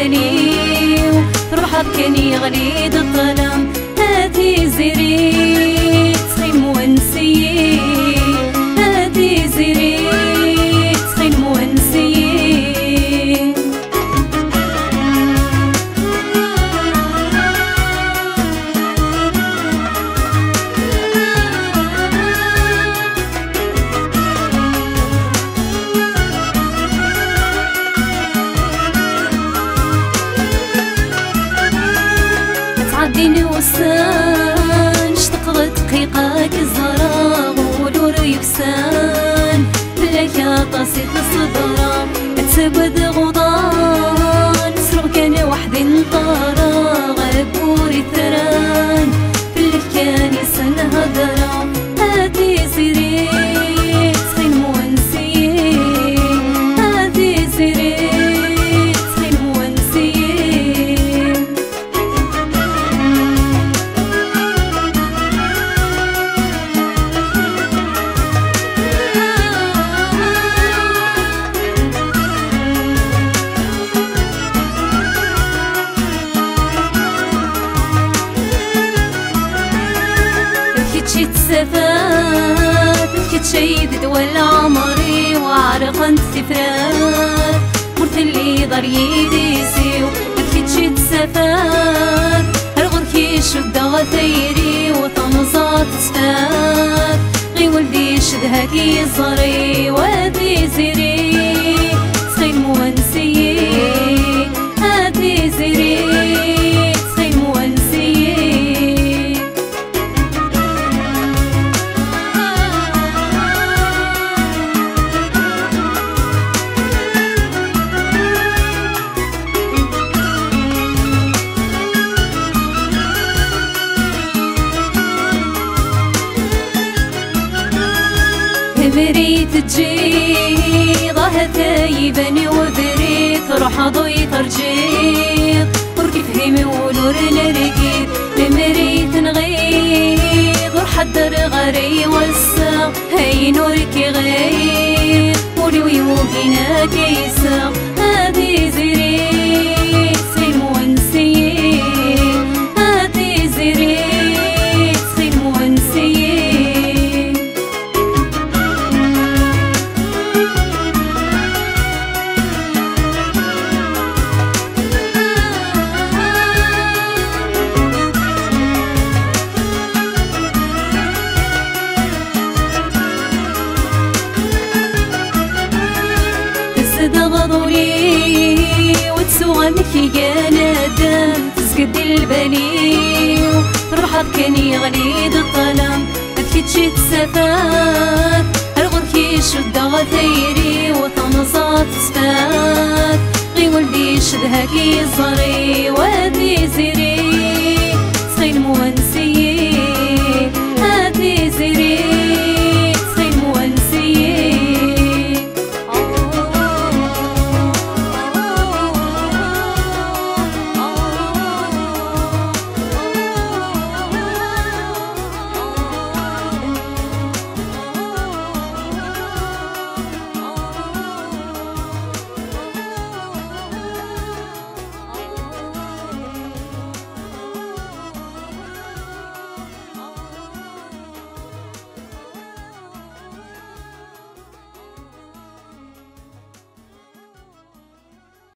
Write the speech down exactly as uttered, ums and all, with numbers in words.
بالي روحك كان يغليد الظلام Thiziri تسخين مونسي Thiziri تسخين مونسي تعديني وسان اشتقت دقيقة كالزهرة ولور يبسان بلاك طاسيت الصدرة تسود غضان سرق كان وحدي نطارة غابوري ثران بلاك كان يسن هدرة Thiziri تسخين مونسي Thiziri تسخين مونسي بكيت سفات بكيت شيد دول عمري وعرقنت سفرات مرت اللي دار يديسيو بكيت شيد سفات الغركي شد غثيري وطمزات سفات غي ولدي شدها كي زري وThiziri تسخين مونسي Thiziri تسخين مونسي بريت تجي ضاها ثايبني وبريت روح ضوي ترجيط وركي فهمي ولور نرقيد لمريت نغيض ورحضر غري والساق هاي نوركي غير ولي ويوقينا كيساق Thiziri تسخين مونسي Thiziri تسخين مونسي غضوري وتسوى مكي قنادم تسقد البني روحك كان يغليد الظلام بكيت شي تسافات الغركي شد غثيري وطمزات سفات غي ولدي شدها كي زري وThiziri تسخين مونسي